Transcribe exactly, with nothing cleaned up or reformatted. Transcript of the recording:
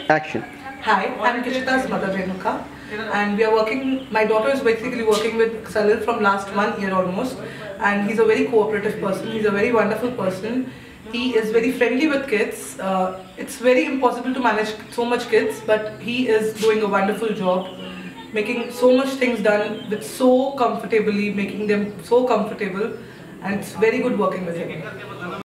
Action. Hi, I'm Kishita's mother Renuka, and we are working. My daughter is basically working with Salil from last one year almost, and he's a very cooperative person. He's a very wonderful person. He is very friendly with kids. Uh, it's very impossible to manage so much kids, but he is doing a wonderful job, making so much things done with so comfortably, making them so comfortable, and it's very good working with him.